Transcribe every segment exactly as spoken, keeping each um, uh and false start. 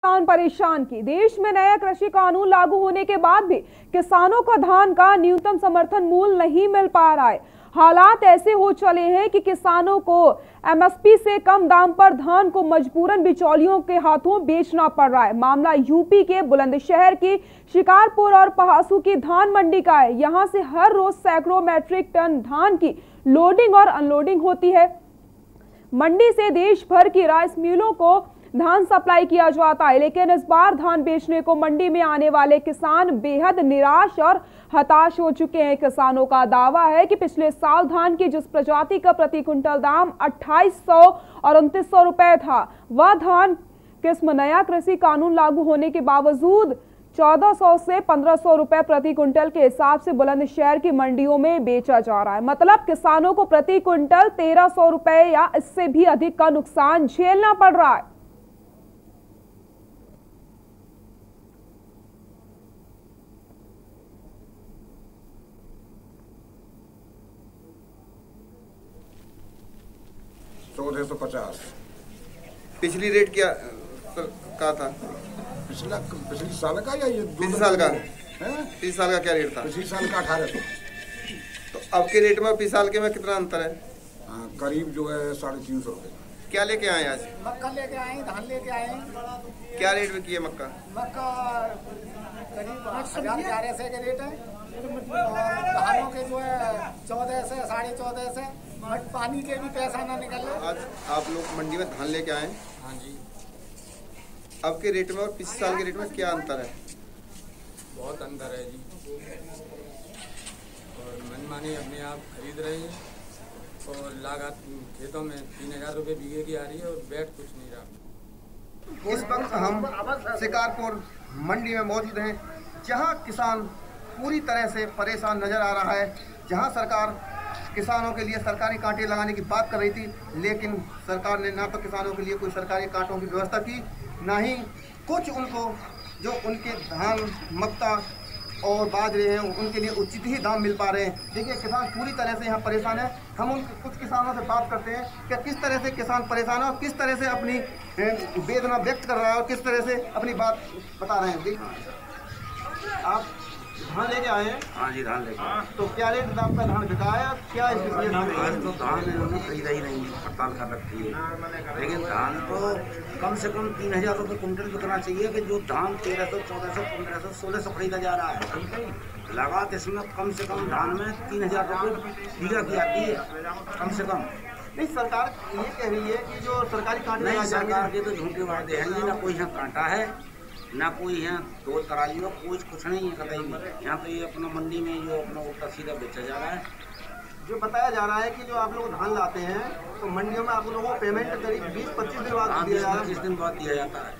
किसान परेशान की। देश में नया कृषि कानून लागू होने के बाद भी किसानों को धान का न्यूनतम समर्थन मूल्य नहीं मिल पा रहा है। हालात ऐसे हो चले हैं कि किसानों को एमएसपी से कम दाम पर धान को मजबूरन बिचौलियों के हाथों बेचना पड़ रहा है। मामला यूपी के बुलंदशहर की शिकारपुर और पहासू की धान मंडी का है। यहां से हर रोज सैकड़ों मैट्रिक टन धान की लोडिंग और अनलोडिंग होती है। मंडी से देश भर की राइस मिलों को धान सप्लाई किया जाता है, लेकिन इस बार धान बेचने को मंडी में आने वाले किसान बेहद निराश और हताश हो चुके हैं। किसानों का दावा है कि पिछले साल धान की जिस प्रजाति का प्रति क्विंटल दाम अट्ठाईस सौ और उनतीस सौ रुपए था, वह धान किस्म नया कृषि कानून लागू होने के बावजूद चौदह सौ से पंद्रह सौ रुपए प्रति क्विंटल के हिसाब से बुलंदशहर की मंडियों में बेचा जा रहा है। मतलब किसानों को प्रति क्विंटल तेरह सौ रुपए या इससे भी अधिक का नुकसान झेलना पड़ रहा है। चौदह सौ पचास पिछली रेट क्या का था? पिछला पिछले साल का या ये पिछले साल का है? पिछले साल का क्या रेट था? पिछले साल का अठारह सौ। तो अब के रेट में पिछले साल के में कितना अंतर है? हाँ, करीब जो है साढ़े तीन सौ रुपये। क्या लेके आए आज? मक्का लेके आए, धान लेके आए। क्या रेट में किए मक्का? मक्का करीब हजार ग्यारह सौ के रेट है और धानों के जो है चौदह से साढ़े चौदह से, बट पानी के भी पैसा ना निकले। आज आप लोग मंडी में धान लेके आए? हाँ जी। अब के रेट में और पिछले साल के रेट में क्या अंतर है? बहुत अंतर है जी, और मनमानी अपने आप खरीद रहे हैं और लागत खेतों में तीन हजार रुपये बीघे की आ रही है और बैठ कुछ नहीं रहा। इस वक्त हम शिकारपुर मंडी में मौजूद हैं, जहां किसान पूरी तरह से परेशान नजर आ रहा है। जहां सरकार किसानों के लिए सरकारी कांटे लगाने की बात कर रही थी, लेकिन सरकार ने ना तो किसानों के लिए कोई सरकारी कांटों की व्यवस्था की, ना ही कुछ उनको जो उनके धान मक्का और बाजरे हैं उनके लिए उचित ही दाम मिल पा रहे हैं। देखिए, किसान पूरी तरह से यहाँ परेशान है। हम उन कुछ किसानों से बात करते हैं कि किस तरह से किसान परेशान है और किस तरह से अपनी वेदना व्यक्त कर रहा है और किस तरह से अपनी बात बता रहे हैं। देखिए, आप धान लेके आए हैं? हाँ जी, धान लेके आए। तो क्या रेट दाम का धान बिका है? क्या आज तो धान इन्होंने खरीदा ही नहीं, हड़ताल कर रखी है। लेकिन धान तो कम से कम तीन हजार रुपये कुंटल बिकना चाहिए कि जो धान तेरह सौ चौदह सौ पंद्रह सौ सोलह सौ खरीदा जा रहा है। लगात इसमें कम से कम धान में तीन हजार रुपये बीघा की आती है, कम से कम। नहीं, सरकार ये कह रही है कि जो सरकारी कांटे नहीं, सरकार के तो झूठे वादे हैं, ना कोई यहाँ कांटा है ना कोई यहाँ दो तराजी हो, कोई कुछ नहीं है कतई भी। यहाँ तो ये अपना मंडी में जो अपना उल्टा सीधा बेचा जा रहा है। जो बताया जा रहा है कि जो आप लोग धान लाते हैं तो मंडियों में आप लोगों को पेमेंट करीब बीस पच्चीस दिन बाद दिया जा रहा है। पच्चीस दिन बाद दिया जाता है।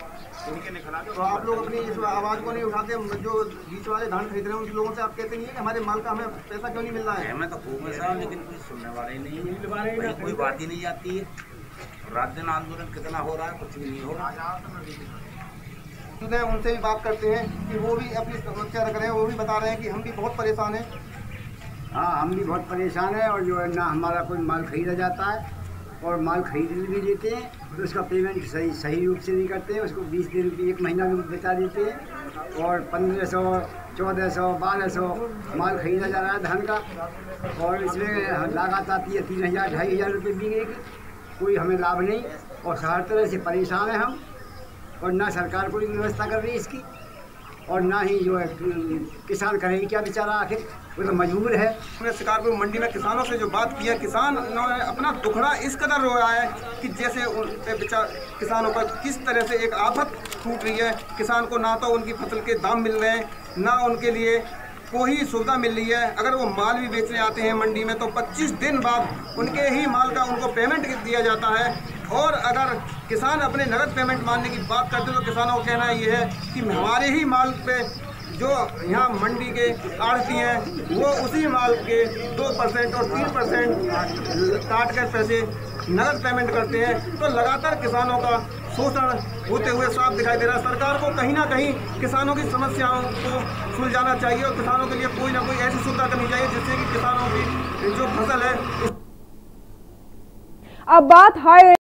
तो आप लोग अपनी इस आवाज़ को नहीं उठाते? जो बीच वाले धान खरीद रहे हैं उन लोगों से आप कहते नहीं है कि हमारे माल का हमें पैसा क्यों नहीं मिल रहा है? हमें तो खूब है साहब, लेकिन कोई सुनने वाले नहीं है, कोई बात ही नहीं आती है। रात दिन आंदोलन कितना हो रहा है, कुछ भी नहीं हो रहा। उनसे भी बात करते हैं कि वो भी अपनी समस्या रख रहे हैं। वो भी बता रहे हैं कि हम भी बहुत परेशान हैं। हाँ, हम भी बहुत परेशान हैं और जो है ना हमारा कोई माल खरीदा जाता है और माल खरीद भी देते हैं तो उसका पेमेंट सही सही रूप से नहीं करते हैं। उसको बीस दिन की एक महीना भी बचा देते हैं और पंद्रह सौ चौदह सौ बारह सौ माल खरीदा जा रहा है धान का, और इसमें लागत आती है तीन हज़ार ढाई हज़ार रुपये बीघे की। कोई हमें लाभ नहीं और हर तरह से परेशान है हम, और ना सरकार कोई व्यवस्था कर रही है इसकी, और ना ही जो है किसान करेगी क्या बेचारा, आखिर वो तो मजबूर है। हमने शिकारपुर मंडी में किसानों से जो बात की है, किसान ने अपना दुखड़ा इस कदर रो रहा है कि जैसे उन पे बेचार किसानों पर किस तरह से एक आफत टूट रही है। किसान को ना तो उनकी फसल के दाम मिल रहे हैं, ना उनके लिए कोई सुविधा मिल रही है। अगर वो माल भी बेचने आते हैं मंडी में तो पच्चीस दिन बाद उनके ही माल का उनको पेमेंट दिया जाता है। और अगर किसान अपने नगद पेमेंट मानने की बात करते हैं तो किसानों का कहना ये है कि हमारे ही माल पे जो यहाँ मंडी के आड़ती हैं वो उसी माल के दो परसेंट और तीन परसेंट काट कर पैसे नगद पेमेंट करते हैं। तो लगातार किसानों का शोषण होते हुए साफ दिखाई दे रहा है। सरकार को कहीं ना कहीं किसानों की समस्याओं को सुलझाना चाहिए और किसानों के लिए कोई ना कोई ऐसी सुविधा करनी चाहिए जिससे कि किसानों की जो फसल है। अब बात हाई